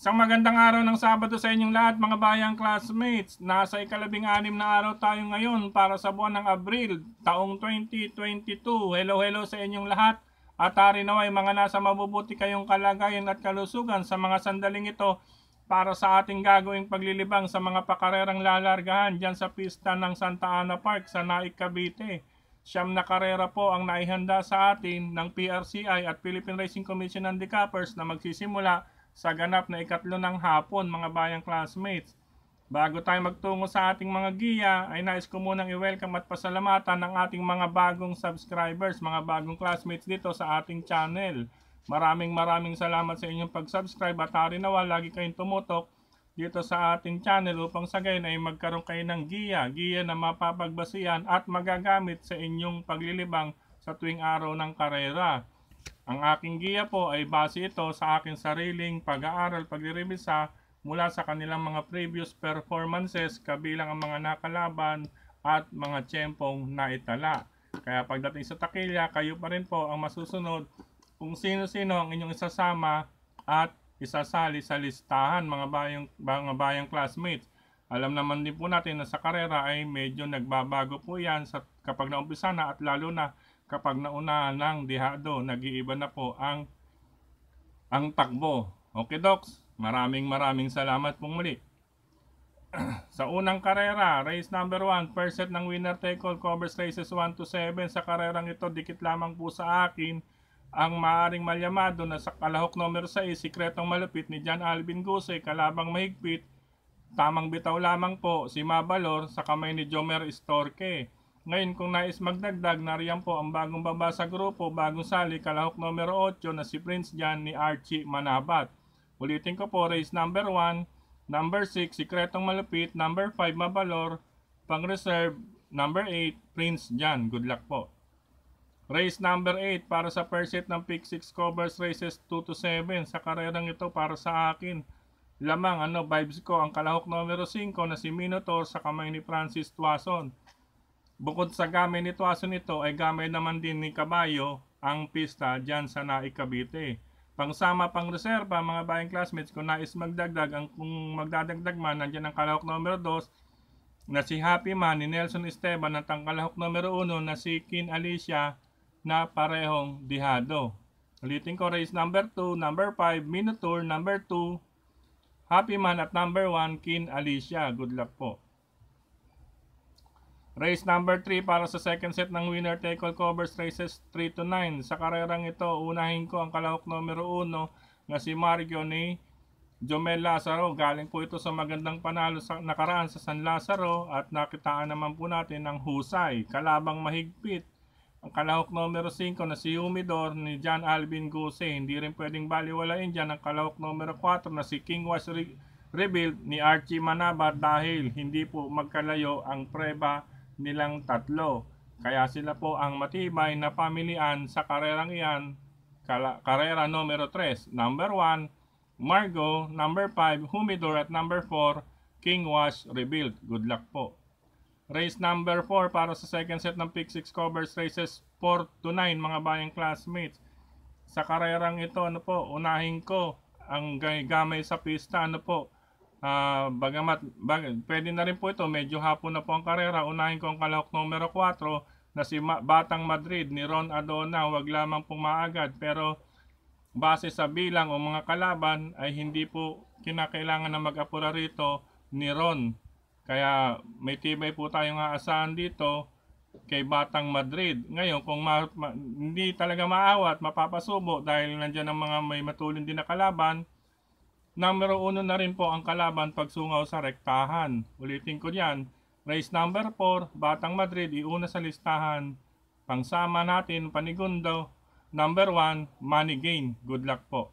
Isang magandang araw ng Sabado sa inyong lahat mga bayang classmates. Nasa ika-12 na araw tayo ngayon para sa buwan ng Abril, taong 2022. Hello sa inyong lahat. At hari naway mga nasa mabubuti kayong kalagayan at kalusugan sa mga sandaling ito para sa ating gagawing paglilibang sa mga pakarerang lalargahan dyan sa pista ng Santa Ana Park sa Naik, Cavite. Siyam na karera po ang naihanda sa atin ng PRCI at Philippine Racing Commission and Decappers na magsisimula sa ganap na ikatlo ng hapon mga bayang classmates. Bago tayo magtungo sa ating mga giya, ay nais ko munang i-welcome at pasalamatan ng ating mga bagong subscribers, mga bagong classmates dito sa ating channel. Maraming salamat sa inyong pag-subscribe at hari nawa lagi kayong tumutok dito sa ating channel upang sa gayon ay magkaroon kayo ng giya na mapapagbasihan at magagamit sa inyong paglilibang sa tuwing araw ng karera. Ang aking giya po ay base ito sa aking sariling pag-aaral, paglirevisa mula sa kanilang mga previous performances kabilang ang mga nakalaban at mga tiyempong naitala. Kaya pagdating sa takilya, kayo pa rin po ang masusunod kung sino-sino ang inyong isasama at isasali sa listahan mga bayang classmates. Alam naman din po natin na sa karera ay medyo nagbabago po yan kapag naumpisa na at lalo na kapag naunahan ng dihado, nag-iiba na po ang takbo. Okay, Docs? Maraming salamat pong muli. Sa unang karera, race number 1, first set ng winner take all covers races 1 to 7. Sa karerang ito, dikit lamang po sa akin ang maaring malyamado na sa kalahok numero 6, sikretong malupit ni John Alvin Guse, kalabang mahigpit. Tamang bitaw lamang po si Mabalor sa kamay ni Jomer Storke. Ngayon kung nais magdagdag, nariyan po ang bagong baba sa grupo, bagong sali, kalahok numero 8 na si Prince John ni Archie Manabat. Ulitin ko po, race number 1, number 6, Sikretong Malupit, number 5, Mabalor, pang reserve, number 8, Prince John. Good luck po. Race number 8 para sa first set ng Pick 6 covers races 2 to 7. Sa karerang ito para sa akin, lamang vibes ko ang kalahok numero 5 na si Minotaur sa kamay ni Francis Tuason. Bukod sa gamay ni Tuason nito ay gamay naman din ni Kabayo ang pista dyan sa Naik, Cavite. Pangsama pang reserva mga bayang classmates, kung nais magdagdag, kung magdadagdag man, nandyan ang kalahok numero 2 na si Happy Man ni Nelson Esteban at ang kalahok numero 1 na si Kin Alicia na parehong dihado. Ulitin ko, race number 2, number 5, Minotaur, number 2, Happy Man at number 1, Kin Alicia. Good luck po. Race number 3 para sa second set ng winner take all covers races 3 to 9. Sa karerang ito, unahin ko ang kalahok numero 1 na si Mario ni Jomel Lazaro. Galing po ito sa magandang panalo sa nakaraan sa San Lazaro at nakitaan naman po natin ng husay. Kalabang mahigpit ang kalahok numero 5 na si Humidor ni John Alvin Guse. Hindi rin pwedeng baliwalain dyan ang kalahok numero 4 na si King Was Rebuild ni Archie Manabat dahil hindi po magkalayo ang preba nilang tatlo. Kaya sila po ang matibay na pamilian sa karerang iyan. Karera numero 3, number 1, Margo, number 5, Humidor at number 4, King Was Rebuild. Good luck po. Race number 4 para sa second set ng Pick 6 covers races 4 to 9 mga bayang classmates. Sa karerang ito, unahin ko ang gamay sa pista, pwede na rin po ito, medyo hapon na po ang karera. Unahin ko ang kalahok numero 4 na si Batang Madrid ni Ron Adona. Huwag lamang pong maagad, pero base sa bilang o mga kalaban ay hindi po kinakailangan na mag-apura rito ni Ron. Kaya may tibay po tayong aasahan dito kay Batang Madrid. Ngayon kung hindi talaga maawat, mapapasubo dahil nandiyan ang mga may matulin din na kalaban, numero 1 na rin po ang kalaban pagsungaw sa rektahan. Ulitin ko yan. Race number 4, Batang Madrid, iuna sa listahan. Pangsama natin, Panigundo. Number 1, Money Gain. Good luck po.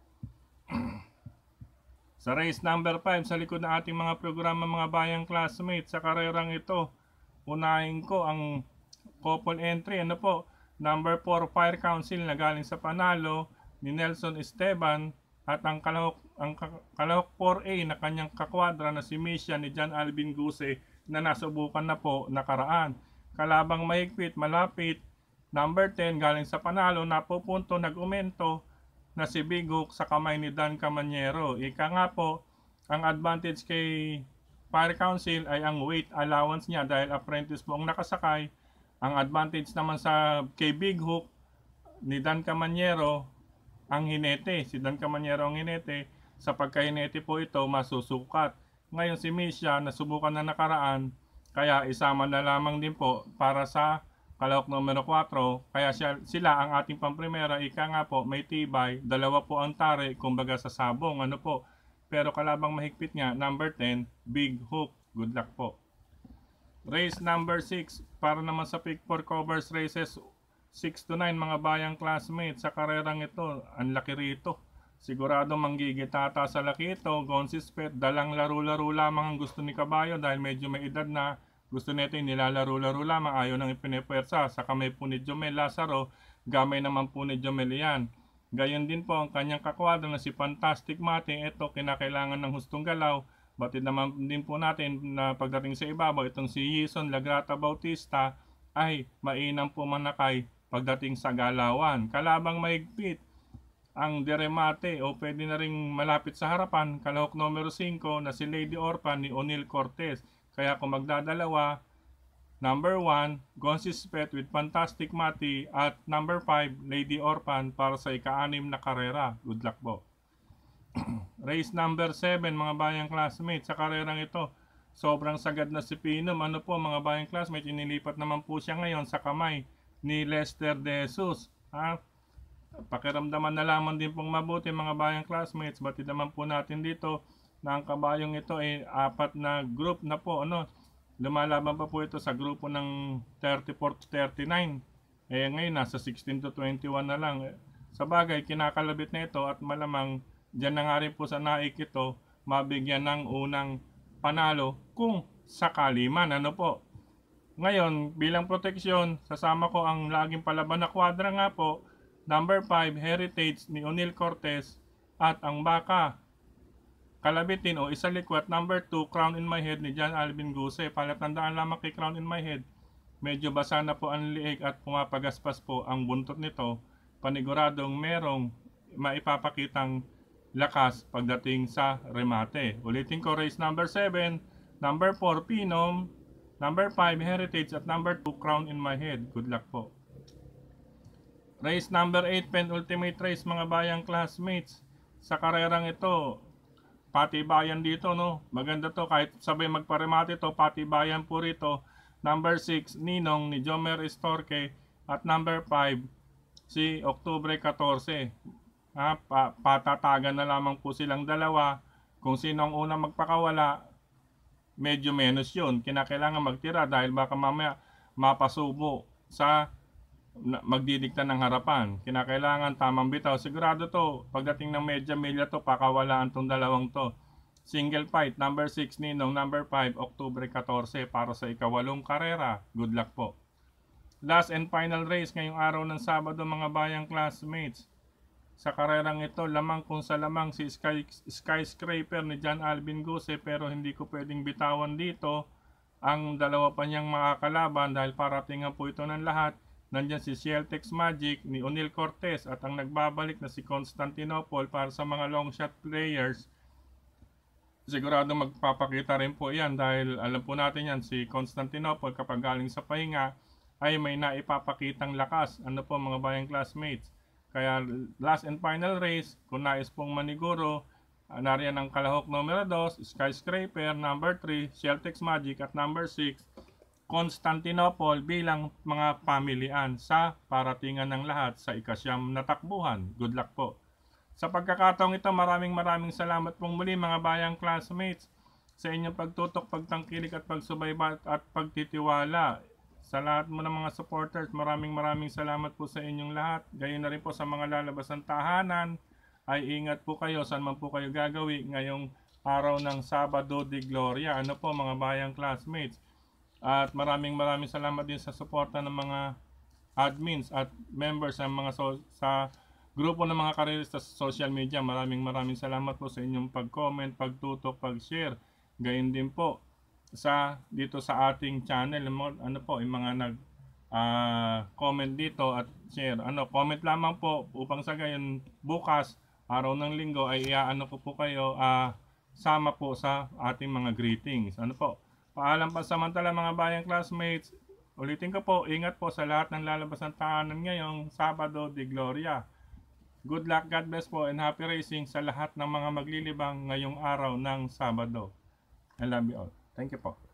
Sa race number 5, sa likod ng ating mga programa mga bayang classmates, sa karerang ito, unahin ko ang couple entry. Number 4, Fire Council na galing sa panalo ni Nelson Esteban. At ang kalahok 4A na kanyang kakwadra na si Misha ni John Alvin Guse na nasubukan na po nakaraan. Kalabang mahigpit, malapit, number 10 galing sa panalo, napupunto, nag-umento na si Big Hook sa kamay ni Dan Camanyero. Ika nga po, ang advantage kay Fire Council ay ang weight allowance niya dahil apprentice po ang nakasakay. Ang advantage naman kay Big Hook ni Dan Camanyero ang hinete. Si Dan Camanyero ang hinete. Sa pagkahinete po ito, masusukat. Ngayon si Misha, nasubukan na nakaraan, kaya isama na lamang din po para sa kalahok numero 4. Kaya sila ang ating pamprimera. Ika nga po, may tibay. Dalawa po ang tare, kumbaga sa sabong. Ano po? Pero kalabang mahigpit nga, number 10, Big Hook. Good luck po. Race number 6, para naman sa pick 4 covers races 6 to 9 mga bayang classmates. Sa karerang ito, ang laki rito. Sigurado manggigitata sa laki ito. Gonsispet, dalang laro-laro lamang ang gusto ni Kabayo dahil medyo may edad na. Gusto nito yung nilalaro-laro lamang, ayaw nang ipinipwersa. Sa kamay po ni Jomel Lazaro, gamay naman po ni Jomel yan. Gayon din po ang kanyang kakwadro na si Fantastic Mate. Ito, kinakailangan ng hustong galaw. Batid naman din po natin na pagdating sa ibabaw, itong si Yison Lagrata Bautista ay mainam po manakay pagdating sa galawan. Kalabang mahigpit ang Deremate o pwede na ring malapit sa harapan, kalahok numero 5 na si Lady Orphan ni O'Neil Cortez. Kaya kung magdadalawa, number 1, Gonsispet with Fantastic Mati at number 5, Lady Orphan para sa ika-6 na karera. Good luck po. Race number 7 mga bayang classmates. Sa karerang ito, sobrang sagad na si Pinom. Ano po mga bayang classmates, inilipat naman po siya ngayon sa kamay ni Lester De Jesus. Pakiramdaman na lamang din pong mabuti mga bayang classmates. Batid naman po natin dito na ang kabayong ito ay 4 na group na po. Lumalaban pa po ito sa grupo ng 34 to 39. Ngayon nasa 16 to 21 na lang. Sa bagay, kinakalabit na ito at malamang dyan na nga rin po sa naik ito mabigyan ng unang panalo kung sakali man. Ano po? Ngayon, bilang proteksyon, sasama ko ang laging palaban na kwadra nga po. Number 5, Heritage ni O'Neil Cortez at ang baka Kalabitin o Isalikwat. Number 2, Crown in My Head ni John Alvin Guse. Palatandaan lamang kay Crown in My Head, medyo basa na po ang liig at pumapagaspas po ang buntot nito. Paniguradong merong maipapakitang lakas pagdating sa remate. Ulitin ko, race number 7, number 4, Pinom, number 5, Heritage at number 2, Crown in My Head. Good luck po. Race number 8, penultimate race mga bayang classmates. Sa karerang ito, patibayan dito, no? Maganda to, kahit sabay magparemate to, patibayan po rito. Number 6, Ninong ni Jomer Estorque at number 5, si Oktubre 14. Patatagan na lamang po silang dalawa. Kung sino ang unang magpakawala, medyo menos yun. Kinakailangan magtira dahil baka mamaya mapasubo sa magdidikta ng harapan. Kinakailangan tamang bitaw. Sigurado to, pagdating ng medya to, pakawalaan tong dalawang to. Single fight, number 6 Ninong, number 5, Oktubre 14 para sa ika-8 karera. Good luck po. Last and final race ngayong araw ng Sabado mga bayang classmates. Sa karerang ito, lamang kung sa lamang si Skyscraper ni John Alvin Guse, pero hindi ko pwedeng bitawan dito ang dalawa pa niyang makakalaban dahil parating po ito ng lahat. Nandyan si Celtics Magic ni O'Neil Cortez at ang nagbabalik na si Constantinople para sa mga long shot players. Sigurado magpapakita rin po yan dahil alam po natin yan, si Constantinople kapag galing sa pahinga ay may naipapakitang lakas. Ano po mga bayang classmates? Kaya last and final race, kung nais pong maniguro, nariyan ang kalahok numero 2, Skyscraper, number 3, Celtics Magic at number 6, Constantinople bilang mga pamilian sa paratingan ng lahat sa ika-9 na takbuhan. Good luck po. Sa pagkakataong ito, maraming salamat pong muli mga bayang classmates sa inyong pagtutok, pagtangkilik at pagsubaybay at pagtitiwala. Sa lahat mo ng mga supporters, maraming salamat po sa inyong lahat. Gayon na rin po sa mga lalabas ng tahanan, ay ingat po kayo saan man po kayo gagawi ngayong araw ng Sabado de Gloria. Ano po mga bayang classmates? At maraming salamat din sa suporta ng mga admins at members ng mga sa grupo ng mga karerista sa social media. Maraming salamat po sa inyong pag-comment, pagtutok, pag-share. Gayon din po dito sa ating channel, ano po, yung mga comment dito at share. Comment lamang po upang sa gayon bukas, araw ng linggo ay iaano ko po kayo sama po sa ating mga greetings. Paalam pa samantala mga bayang classmates. Ulitin ko po, ingat po sa lahat ng lalabas ng tahanan ngayong Sabado de Gloria. Good luck, God bless po, and happy racing sa lahat ng mga maglilibang ngayong araw ng Sabado. I love you all. Thank you po.